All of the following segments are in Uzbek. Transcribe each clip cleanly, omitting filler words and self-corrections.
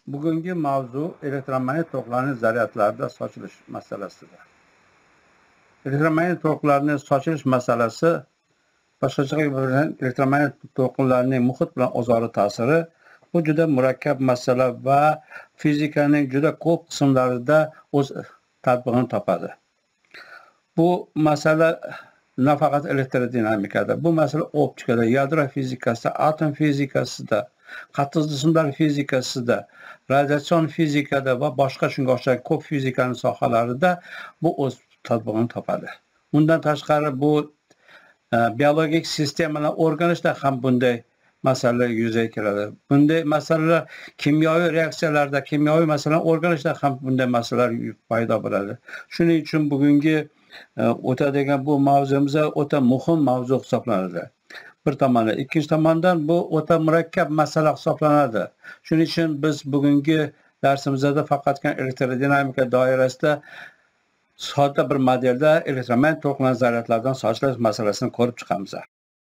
Bugungi mavzu elektromagnetik to'lqinlarning zaryadlarda sochilish masalasidir. Elektromagnetik to'lqinlarning sochilish masalasi boshqacha bilan elektromagnetik to'lqinlarning muhit bilan o'zaro ta'siri bu juda murakkab masala va fizikaning juda ko'p qismlarida o'z tatbiqini topadi. Bu masala nafaqat elektrodinamikada, bu masala optikada, yadro fizikasida, atom fizikasida, qattiq jismlar fizikasida, radiatsion fizikada va boshqa shunga o'xshagan ko'p fizikaning sohalarida bu o'z tatbiqini topadi. Bundan tashqari bu biologik sistemalar o'rganishda ham bunday masalalar yuzaga keladi. Bunday masalalar kimyoviy reaksiyalarda, kimyoviy masalalarni o'rganishda ham bunday masalalar paydo bo'ladi. Shuning uchun bugungi o'tadigan bu mavzumiz o'ta muhim mavzu hisoblanadi. Bir tomondan, ikkinchi tomondan bu o'ta murakkab masala hisoblanadi. Shuning uchun biz bugungi darsimizda faqatgina elektrodinamika doirasida sodda bir modelda elektromagnetik to'lqinlar zaryadlaridan sochilish masalasini ko'rib chiqamiz.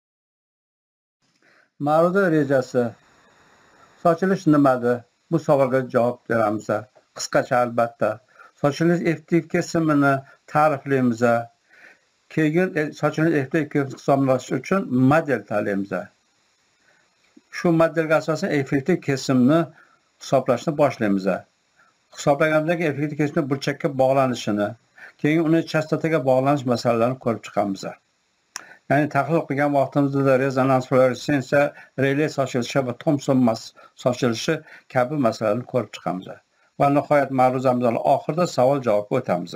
Mavzu rejasi. Sochilish nimadir? Bu savolga javob beramiz. Qisqacha albatta. Sochilish effektiv kesimini ta'riflaymiz. Keyin sochilish effektiv kesimini hisoblash uchun model tanlaymiz. Shu modelga asosan effektiv kesimni hisoblashni boshlaymiz. Hisoblagandan keyin effektiv kesimning burchakka bog'lanishini, keyin uni chastotaga bog'lanish masalalarini ko'rib chiqamiz. Ya'ni tahlil qilgan vaqtimizda rezonans fluoressensiya, reley sochilishi va Thomson mass sochilishi kabi masalalarni ko'rib chiqamiz. Va nihoyat ma'ruzamizning oxirida savol-javobga o'tamiz.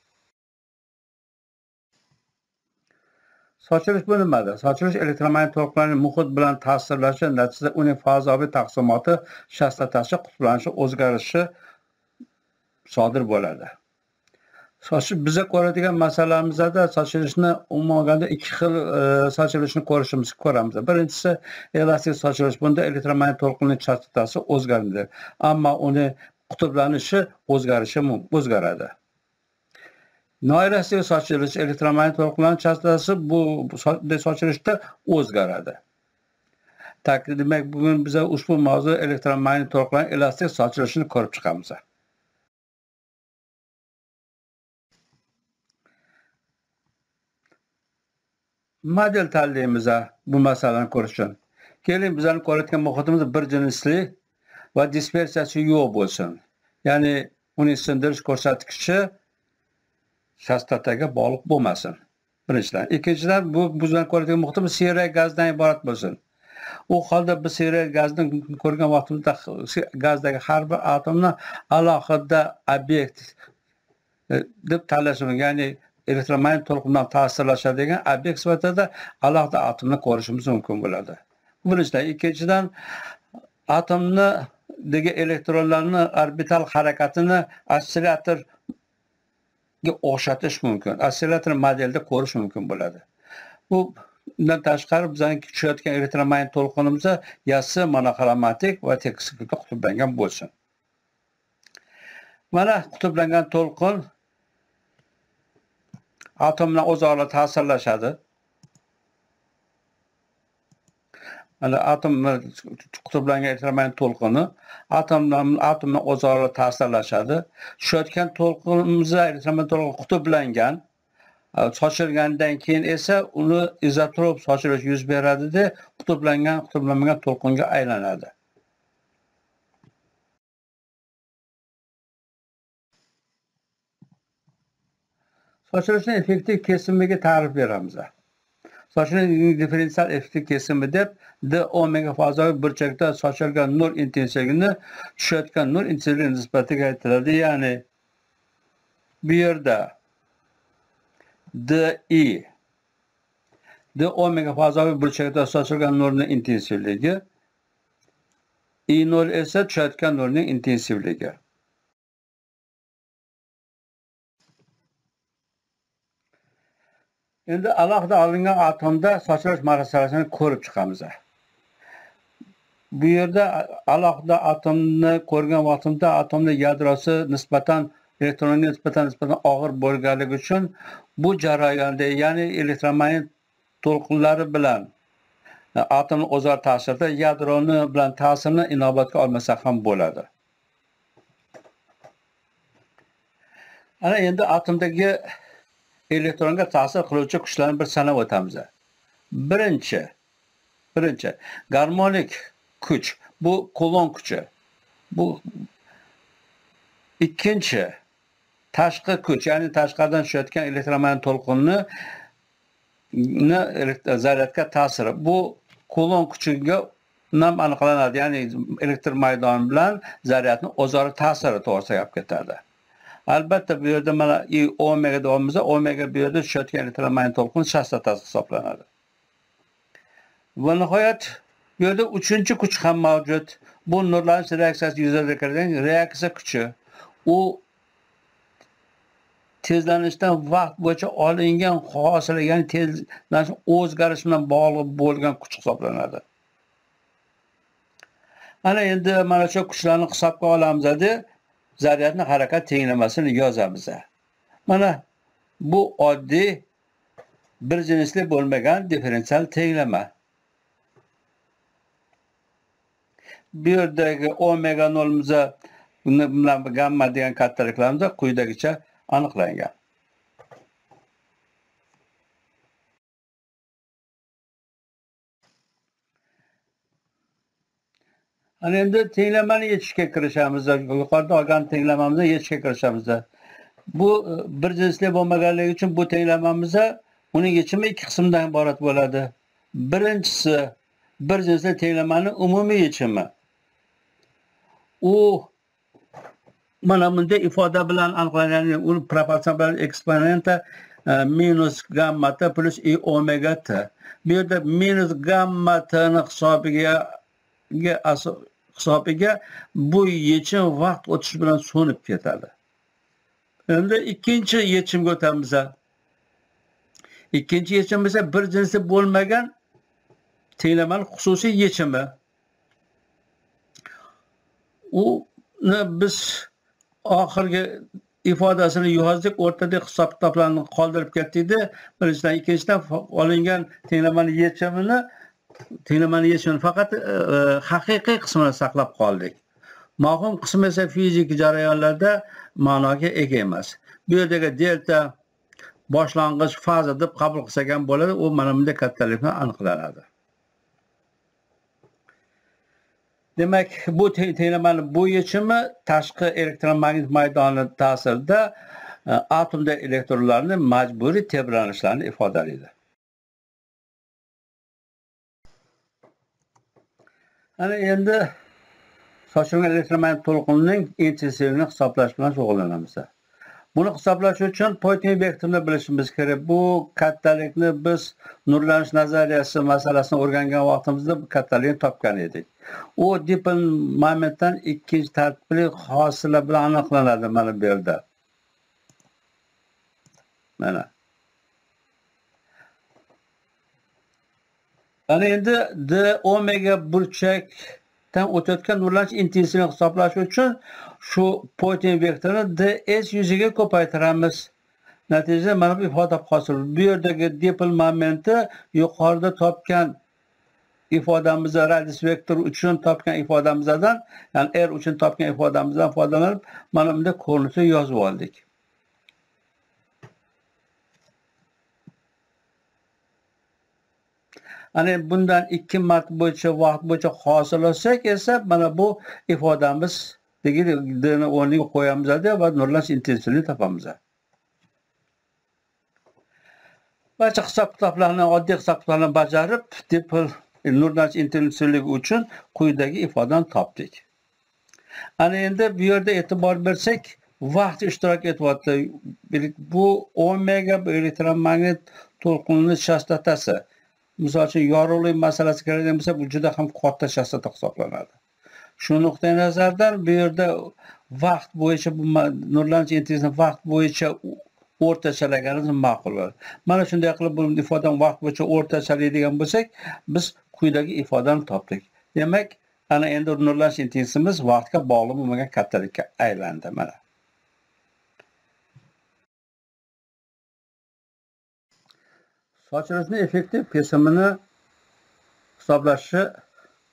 Sochilish bu nimadir? Sochilish elektromagnetik to'lqinlarning muhit bilan ta'sirlashi natijasida uning fazoviy taqsimoti, chastotasi, qutblanishi, o'zgarishi sodir bo'ladi. Biza ko'radigan masalamizda sochilishni umuman olganda ikki xil sochilishni ko'ramiz. Birinchisi elastik sochilish. Bunda elektromagnetik to'lqinning chastotasi o'zgaradi, ammo uni qutblanishi o'zgaradi. Noelastik sochilish, elektromagnetik to'lqinlarning chastotasi bu sochilishda o'zgaradi. Demak, bugun biz ushbu mavzu elektromagnetik to'lqinlarning elastik sochilishini ko'rib chiqamiz. Model tanlaymiz bu masalani ko'rish uchun. Keling, bizning ko'rayotgan muhitimiz bir jinsli va dispersiyasi yo'q bo'lsin. Ya'ni uning sindirish ko'rsatkichi chastotaga bog'liq bo'lmasin. Birinchidan. Ikkinchidan, bu bizning ko'rayotgan muhitimiz seyrek gazdan iborat bo'lsin. U holda biz seyrek gazni ko'rgan vaqtimizda gazdagi har bir atomni alohida obyekt deb tanlashimiz, ya'ni elektromagnetik to'lqindan ta'sirlashadigan obyekt sifatida alohida atomni ko'rishimiz mumkin bo'ladi. Birinchidan. Ikkinchidan, atomdagi elektronlarning orbital harakatini ostsillatorga o'xshatish mumkin. Ostsillator modelda ko'rish mumkin bo'ladi. Bundan tashqari bizning tushayotgan elektromagnetik to'lqinimiz yassi monoxromatik va tekislikda qutblangan bo'lsin. Mana qutblangan to'lqin atom bilan o'zaro ta'sirlashadi. Mana atom qutblangan elektromagnetik to'lqini atom bilan o'zaro ta'sirlashadi. Tushayotgan to'lqinimiz elektromagnetik to'lqin qutblangan, sochilgandan keyin esa uni izotrop sochilish yuz beradi-da, qutblanmagan to'lqinga aylanadi. Sochilishning effektiv kesimiga ta'rif beramiz. Sochilishning differensial effektiv kesimi deb d omega fazoviy burchakda sochilgan nur intensivligini tushayotgan nur intensivligiga nisbatiga aytiladi. Ya'ni bu yerda d omega fazoviy burchakda sochilgan nurning intensivligi, I0 esa tushayotgan nurning intensivligi. Endi alohida olingan atomda sochilish masalasini ko'rib chiqamiz. Bu yerda alohida atomni ko'rgan vaqtimizda atomning yadrosi nisbatan elektronga nisbatan og'ir bo'lganligi uchun bu jarayonda, ya'ni elektromagnetik to'lqinlari bilan atomning o'zaro ta'sirida yadroni bilan ta'sirini inobatga olmasa ham bo'ladi. Ana endi atomdagi elektronga ta'sir qiluvchi kuchlarni bir sanab o'tamiz. Birinchi garmonik kuch, bu Coulomb kuchi. Bu ikkinchi tashqi kuch, ya'ni tashqaridan tushayotgan elektromagnetik to'lqinni zaryadga ta'siri. Bu Coulomb kuchiga nam aniqlanadi, ya'ni elektr maydoni bilan zaryadning o'zaro ta'siri to'g'risida gap ketadi. Albatta bu yerda mana omega deyapmiz, omega bu yerda tushayotgan elektromagnetik to'lqin chastotasi hisoblanadi. Va nihoyat bu yerda uchinchi kuch ham mavjud. Bu nurlanish reaksiyasi yuzaga kelgan reaksiya kuchi. U tezlanishdan vaqt bo'yicha olingan hosil, ya'ni tezlanish o'zgarishi bilan bog'liq bo'lgan kuch hisoblanadi. Ana endi mana shu kuchlarni hisobga olamiz edi. Zaryadning harakat tenglamasini yozamiz. Mana bu oddiy bir jinsli bo'lmagan differensial tenglama. Bu yerdagi omega nolimizni bilan gamma degan kattaliklarimiz quyidagicha aniqlangan. Ana endi tenglamani yechishga kirishamiz. Yuqorida olgan tenglamamizni yechishga kirishamiz. Bu bir jinsli bo'lmaganligi uchun bu tenglamamiz uning yechimi ikki qismdan iborat bo'ladi. Birinchisi bir jinsli tenglamaning umumiy yechimi. U mana bunday ifoda bilan aniqlangan, uni proporsional eksponenti minus gamma t plus i omega t. Bu yerda minus gamma t'ni hisobiga bu yechim vaqt o'tishi bilan so'nib ketadi. Endi ikkinchi yechimga o'tamiz. İkinci yechim esa bir jinsli bo'lmagan tenglamaning xususiy yechimi. Uni biz oxirgi ifodasini yozdik, o'rtada hisob kitoblarni qoldirib ketdik. Birinchidan, ikkinchidan olingan tenglamani yechimini faqat haqiqiy qismini saqlab qoldik. Mavhum qismi esa fizik jarayonlarda ma'noga ega emas. Bu yerdagi delta boshlang'ich faza deb qabul qilsak ham bo'ladi, u mana bunday kattalikni aniqlanadi. Demak, bu tenglamaning bu yechimi tashqi elektromagnetik maydoni ta'sirida atomda elektronlarning majburiy tebranishlarini ifodalaydi. Ana endi sochilgan elektromagnetik to'lqinning intensivligini hisoblash bilan shug'ullanamiz. Buni hisoblash uchun Poynting vektorini bilishimiz kerak. Bu kattalikni biz nurlanish nazariyasi masalasini o'rgangan vaqtimizda bu kattalikni topgan edik. U dipol momentdan ikkinchi tartibli hosila bilan aniqlanadi mana bu yerda. Mana. Ana endi d omega burchakdan o'tayotgan nurlanish intensivligini hisoblash uchun shu Poynting vektorini ds yuziga ko'paytiramiz. Natijada mana bu ifoda hosil. Bu yerdagi dipol momenti yuqorida topgan ifodamiz radius vektori uchun topgan ifodamizdan, ya'ni r uchun topgan ifodamizdan foydalanib mana bunday ko'rinishda yozib oldik. Ana bundan 2 marta bo'yicha vaqt bo'yicha hosil olsak esa mana bu ifodamiz degani o'rniga qo'yamiz va nurlanish intensivligini topamiz. Barcha hisob kitoblarni, oddiy hisob kitoblarni bajarib, dipol nurlanish intensivligi uchun quyidagi ifodani topdik. Ana endi bu yerda e'tibor bersak, vaqt ishtirok etyapti. Bu omega elektromagnetik to'lqinning chastotasi. Misol uchun yorug'lik masalasi keladigan bo'lsa, bu juda ham katta chastota hisoblanadi. Shu nuqtai nazardan bu yerda vaqt bo'yicha bu nurlanish intensivligini vaqt bo'yicha o'rtachalaganimiz ma'qul bo'ladi. Mana shunday qilib bu ifodani vaqt bo'yicha o'rtachalaydigan bo'lsak, biz quyidagi ifodani topdik. Demak, ana endi nurlanish intensivligimiz vaqtga bog'liq bo'lmagan kattalikka aylandi mana. Sochilishning effektiv kesimini hisoblashni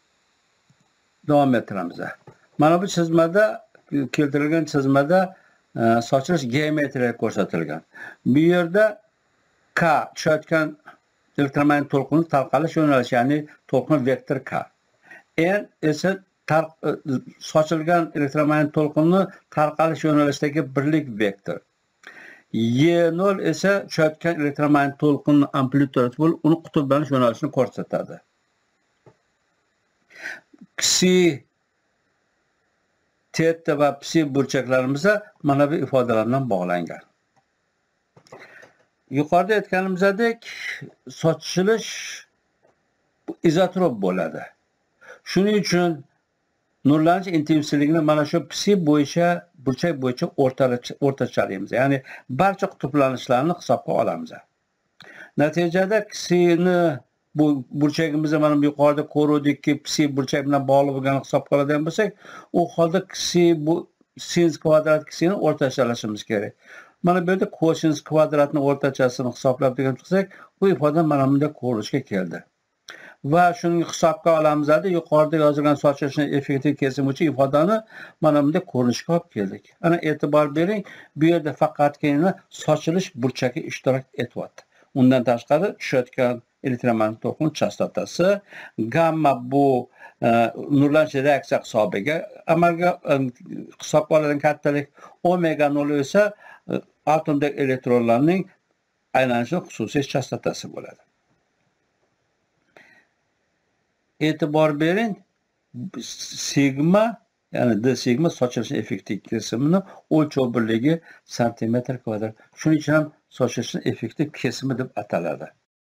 davom ettiramiz. Mana bu chizmada keltirilgan chizmada sochilish geometriya ko'rsatilgan. Bu yerda K tushayotgan elektromagnit to'lqinning tarqalish yo'nalishi, ya'ni to'lqin vektor K. N esa sochilgan elektromagnit to'lqinni tarqalish yo'nalishidagi birlik vektor. Y0 esa tushayotgan elektromagnit to'lqinning amplitudasi bo'lib, uni qutblanish yo'nalishini ko'rsatadi. Psi teta va psi burchaklarimiz mana bu ifodalar bilan bog'langan. Yuqorida aytganimizdek, sochilish izotrop bo'ladi. Shuning uchun nurlanish intensivligini mana shu psi bo'yicha, burchak bo'yicha o'rtachalaymiz. Ya'ni barcha qutblanishlarni hisobga olamiz. Natijada psini bu burchagimizni mana bu yuqorida ko'rdikki, psi burchak bilan bog'liq bo'lgan hisobga oladigan bo'lsak, u holda psi bu sin kvadrat psini o'rtachalashimiz kerak. Mana bu yerda kosinus kvadratning o'rtachasini hisoblab degan chiqsak, bu ifoda mana bunday ko'rinishga keldi. Va shuni hisobga olamizda yuqorida yozilgan sochilishning effektiv kesimi uchun ifodani mana bunday ko'rinishga olib keldik. Ana e'tibor bering, bu yerda faqatgina sochilish burchagi ishtirok etyapti. Undan tashqari tushayotgan elektromagnit to'lqin chastotasi, gamma bu nurlanish reaksiya hisobiga amalga hisobga olingan kattalik, omega 0 esa atomdagi elektronlarning aylanishi xususiy chastotasi bo'ladi. E'tibor bering, sigma, ya'ni d sigma sochilish effektiv kesimini o'lchov birligi santimetr kvadrat. Shuning uchun ham sochilishning effektiv kesimi deb ataladi.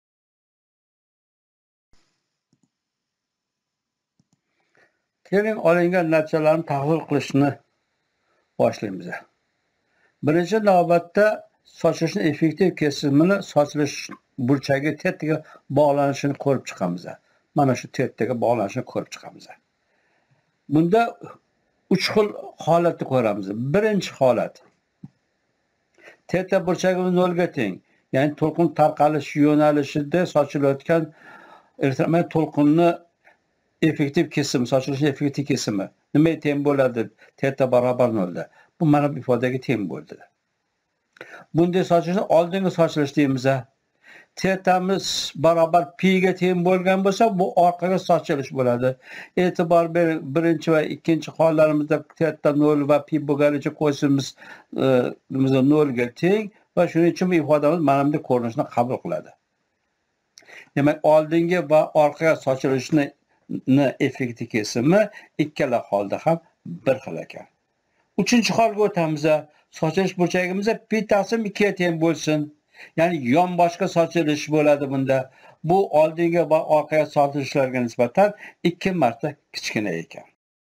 Keling, olingan natijalarni tahlil qilishni boshlaymiz. Birinchi navbatda sochilishning effektiv kesimini sochilish burchagi tetaga bog'lanishini ko'rib chiqamiz. Mana shu tetaga bog'lanishini ko'rib chiqamiz. Bunda 3 xil holatni ko'ramiz. Birinchi holat. Teta burchagi 0 ga teng. Ya'ni to'lqin tarqalish yo'nalishida sochilayotgan elektromagnit to'lqinni effektiv kesimi, sochilish effektiv kesimi nima teng bo'ladi? Teta barobar 0 da. Bu mana bu ifodaga teng bo'ldi. Bunday sochilishni oldingi sochilish deymiz. Tetamiz barobar pi ga teng bo'lgan bo'lsa, bu orqaga sochilish bo'ladi. E'tibor bering, birinchi va ikkinchi hollarimizda teta 0 va pi bo'lganicha kosinus 0 ga teng va shuning uchun bu ifodamiz mana bunday ko'rinishni qabul qiladi. Demak, oldingi va orqaga sochilishni effektiv kesimi ikkala holda ham bir xil ekan. Uchinchi holga o'tamiz. Sochilish burchagimiz pi taqsim 2 ga teng bo'lsin. Ya'ni yonboshqa sochilish bo'ladi bunda. Bu oldingi va orqaga sochilishlarga nisbatan 2 marta kichkina ekan.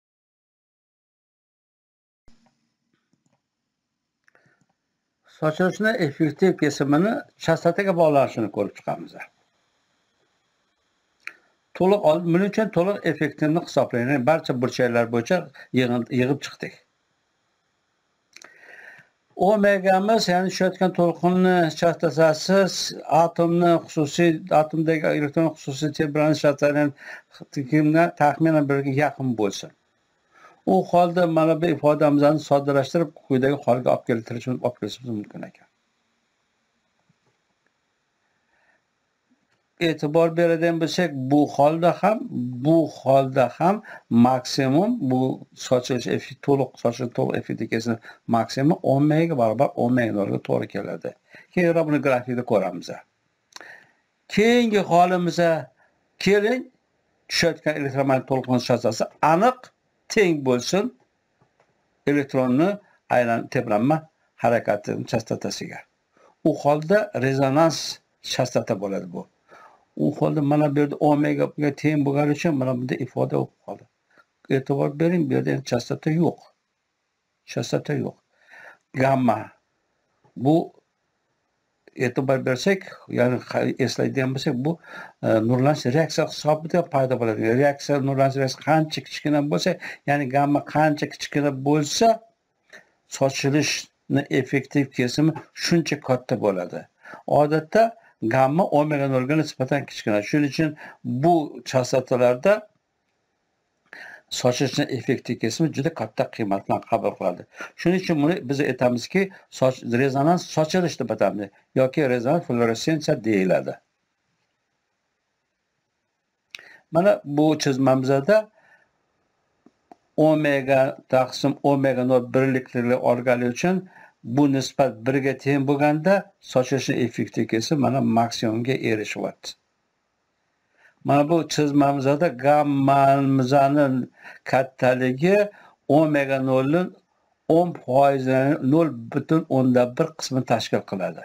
Sochilishning effektiv kesimini chastotaga bog'lanishini ko'rib chiqamiz. To'liq buning uchun to'liq effektivni hisoblaymiz. Barcha burchaklar bo'yicha yig'ib chiqdik. Omegamiz, ya'ni tushayotgan to'lqinni chastotasi atomdagi elektron xususiy tebranish chastotasiga taxminan 1 ga yaqin bo'lsin. U holda mana bu ifodamizni soddalashtirib quyidagi holga olib kelishimiz mumkin ekan. E'tibor beradigan bo'lsak, bu holda ham maksimum bu sochilish to'liq effektiv kesimi maksimum omega barobar omega 0 ga to'g'ri keladi. Keyinroq buni grafikda ko'ramiz. Keyingi holimizga keling, tushayotgan elektromagnit to'lqin chastotasi aniq teng bo'lsin elektronni tebranma harakati chastotasiga. U holda rezonans chastota bo'ladi bu. U holda mana bu yerda omega ga teng bo'lgani uchun mana bunda ifoda bo'lib qoldi. E'tibor bering, bu yerda chastota yo'q. Chastota yo'q. Gamma. Bu e'tibor bersak, ya'ni eslaydigan bo'lsak, bu nurlanish reaksiya hisobida paydo bo'ladi. Reaksiya nurlanish reaksiyasi qancha kichkina bo'lsa, ya'ni gamma qancha kichkina bo'lsa, sochilishning effektiv kesimi shuncha katta bo'ladi. Odatda gamma omega 0 ga nisbatan kichkina. Shuning uchun bu chastotalarda sochilishni effektiv kesimi juda katta qiymat bilan qabul qiladi. Shuning uchun buni biz aytamizki, rezonans sochilish deb atamiz yoki rezonans fluoressensiya deyiladi. Mana bu chizmamizda omega taqsim omega 0 birliklarni olganligi uchun bu nisbat 1 ga teng bo'lganda sochilishni effektiv kesim mana maksimumga erishyapti. Mana bu chizmamizda gammamizning kattaligi omega 0'ning 10%, 0,1 qismini tashkil qiladi.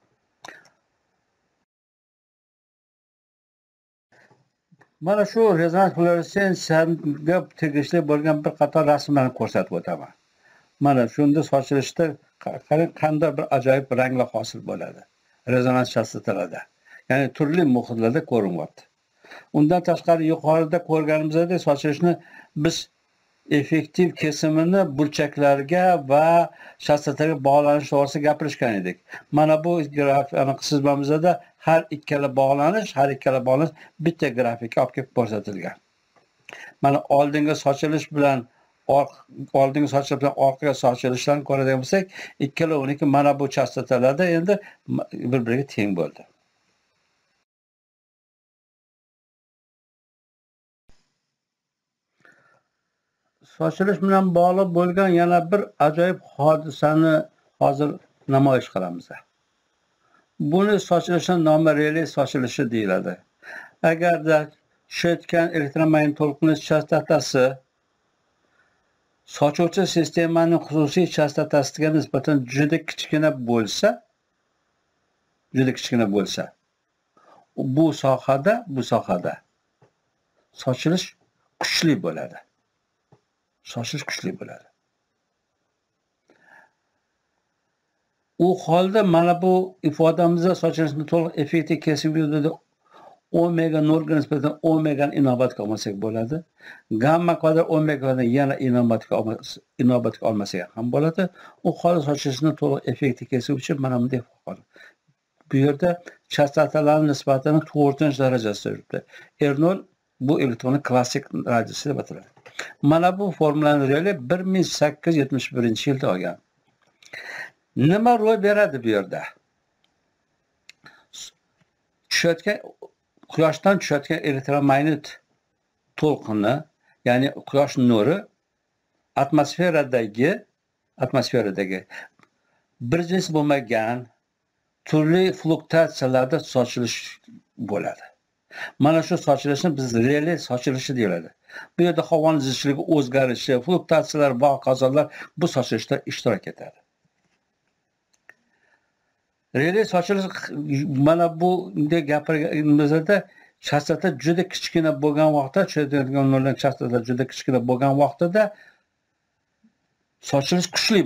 Mana shu rezonans fluoressensiyaga tegishli bo'lgan bir qator rasmlarni ko'rsatib o'taman. Mana shunda sochilishda qanday bir ajoyib ranglar hosil bo'ladi. Rezonans chastotalarda. Ya'ni turli muhitlarda ko'rinyapti. Undan tashqari yuqorida ko'rganimizdek sochilishni biz effektiv kesimini burchaklarga va chastotaga bog'lanish to'g'risida gapirishgan edik. Mana bu grafik chizmamizda har ikkala bog'lanish bitta grafikka olib kelib ko'rsatilgan. Mana oldingi sochilish bilan orqaga sochilishlarni ko'radigan bo'lsak, ikkalovniki mana bu chastotalarda endi bir-biriga teng bo'ldi. Sochilish bilan bog'liq bo'lgan yana bir ajoyib hodisani hozir namoyish qilamiz. Buni sochilishning nomi relay sochilishi deyiladi. Agarda tushayotgan elektromagnit to'lqinlar chastotasi sochuvchi sistemaning xususiy chastotasiga nisbatan juda kichkina bo'lsa, bu sohada sochilish kuchli bo'ladi. U holda mana bu ifodamizda sochilishni to'liq effektiv kesib hududida omega 0 ga nisbatan omega ni inobatga olmasak bo'ladi. Gamma kvadrat omegani yana inobatga olmasak ham bo'ladi. U holda sochilishni to'liq effektiv kesib uchun mana bunday qoladi. Bu yerda chastotalarning nisbatini 4-darajasida yuribdi. R0 bu elektronning klassik radiyasi deb ataladi. Mana bu formulani Rayleigh 1871-yilda olgan. Nima ro'y beradi bu yerda? Quyoshdan tushayotgan elektromagnit to'lqini, ya'ni quyosh nuri atmosferadagi bir jins bo'lmagan turli fluktuatsiyalarda sochilish bo'ladi. Mana shu sochilishni biz relay sochilishi deyiladi. Bu yerda havoning zichligi o'zgarishi, fluktuatsiyalar va hokazolar bu sochilishda ishtirok etadi. Relay sochilish mana bu gapirganimizda chastota juda kichkina bo'lgan vaqtda, chastota juda kichkina bo'lgan vaqtida sochilish kuchli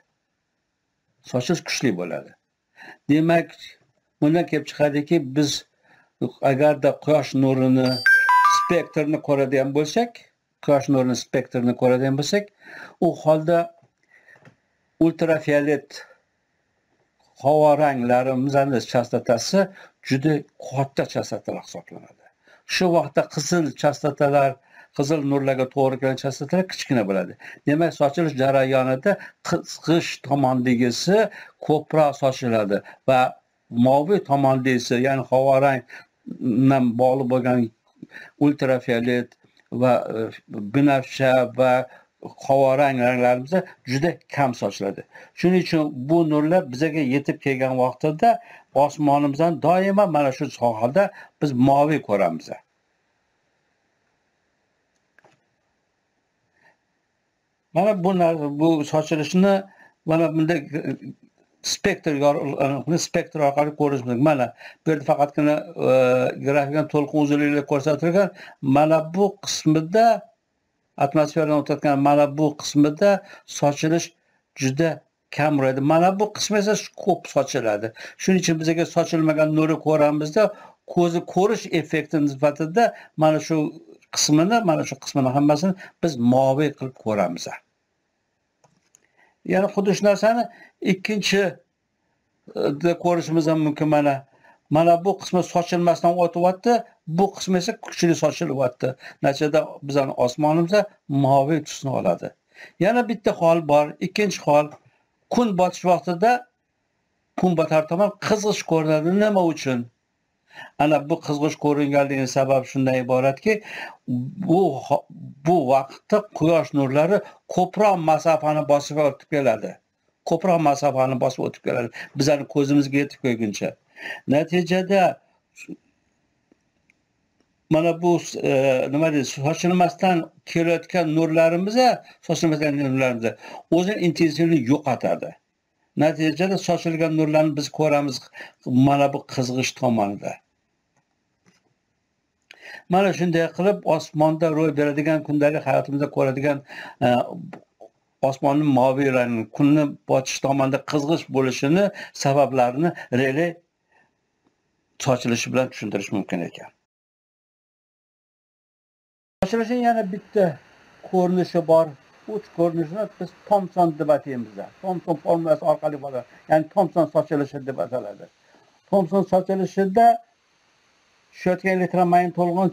bo'ladi. Demak, bundan kelib chiqadiki, biz agarda quyosh nurini spektrini ko'radigan bo'lsak, u holda ultrafiolet havo ranglarimizning chastotasi juda katta chastotalar hisoblanadi. Shu vaqtda qizil nurlarga to'g'ri kelgan chastotalar kichkina bo'ladi. Demak, sochilish jarayonida qizg'ish tomondagisi ko'proq sochiladi va moviy tomondagisi, ya'ni havo rang bilan bog'liq bo'lgan ultrafiolet va binafsha va havo ranglarimizda juda kam sochiladi. Shuning uchun bu nurlar bizga yetib kelgan vaqtida osmonimizdan doimo mana shu sohada biz moviy ko'ramiz. Mana bu sochilishni mana bunday spektr orqali ko'rish mumkin. Mana bu yerda faqatgina grafikdan to'lqin uzunligiga ko'rsatilgan. Mana bu qismida atmosferadan o'tayotgan mana bu qismida sochilish juda kam bo'ladi. Mana bu qismi esa ko'p sochiladi. Shuning uchun bizga sochilmagan nurni ko'ramizda, ko'zi ko'rish effekti sifatida mana shu qismini hammasini biz moviy qilib ko'ramiz. Ya'ni xuddi shu narsani ikkinchi ko'rishimiz ham mumkin. Mana Mana bu qismi sochilmasdan o'tyapti, bu qismi esa kuchli sochilyapti. Natijada bizning osmonimizda moviy tusni oladi. Yana bitta hol bor. Ikkinchi hol, kun botish vaqtida kun botar tomon qizg'ish ko'rinadi. Nima uchun? Ana bu qizg'ish ko'ringanligining sababi shundan iboratki, bu vaqtda quyosh nurlari ko'proq masofani bosib o'tib keladi. Ko'proq masofani bosib o'tib keladi. Bizning ko'zimizga yetib kelguncha. Natijada mana bu nima deydi, sochilmasdan kelayotgan nurlarimiz o'zining intensivligini yo'qotadi. Natijada sochilgan nurlarni biz ko'ramiz mana bu qizg'ish tomonida. Mana shunday qilib osmonda ro'y beradigan, kundalik hayotimizda ko'radigan osmonning moviy rangi, kunni botish tomonida qizg'ish bo'lishini sabablarini rele sochilishi bilan tushuntirish mumkin ekan. Sochilishning yana bitta ko'rinishi bor. Uch ko'rinishini biz Thomson deb ataymiz. Thomson formulasi orqali bo'ladi. Ya'ni Thomson sochilishi deb ataladi. Thomson sochilishida tushayotgan elektron magnit to'lqin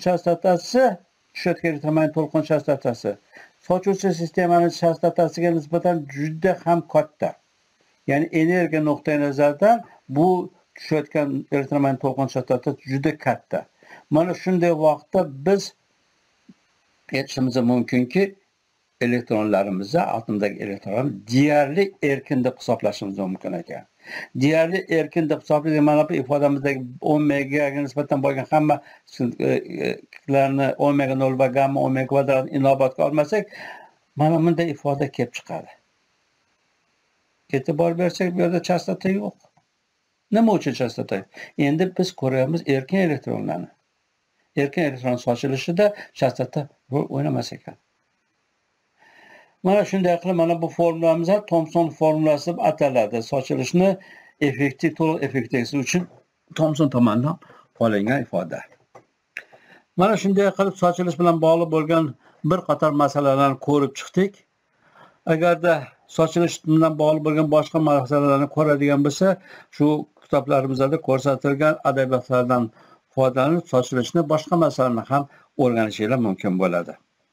chastotasi sochuvchi sistemaning chastotasiga nisbatan juda ham katta. Ya'ni energiya nuqtai nazaridan bu tushayotgan elektron magnit to'lqin chastotasi juda katta. Mana shunday vaqtda biz aytishimiz mumkinki, elektronlarimizni, atomdagi elektronlarni deyarli erkin deb hisoblashimiz mumkin ekan. Deyarli erkin deb hisoblaydigan mana bu ifodamizdagi omegaga nisbatan bo'lgan hamma larni omega 0 va gamma omega kvadrat inobatga olmasak, mana bunday ifoda kelib chiqadi. E'tibor bersak, bu yerda chastota yo'q. Nima uchun chastota? Endi biz ko'ryapmiz erkin elektronlarni. Erkin elektron sochilishida chastota rol o'ynamas ekan. Mana shunday qilib, mana bu formulamiz Thomson formulasi deb ataladi. Sochilishni effektiv, to'liq effektivligi uchun Thomson tomonidan olingan ifoda. Mana shunday qilib sochilish bilan bog'liq bo'lgan bir qator masalalarni ko'rib chiqdik. Agarda sochilish bilan bog'liq bo'lgan boshqa masalalarni ko'radigan bo'lsa, shu kitoblarimizda ko'rsatilgan adabiyotlardan foydalanib sochilishni boshqa masalalarni ham o'rganishingiz mumkin bo'ladi.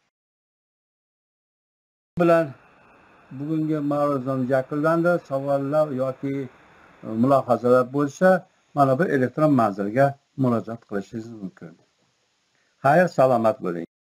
Bilan bugungi mavzum yakunlandi. Savollar yoki mulohazalar bo'lsa, mana bu elektron manzilga murojaat qilishingiz mumkin. Xayr, salomat bo'ling.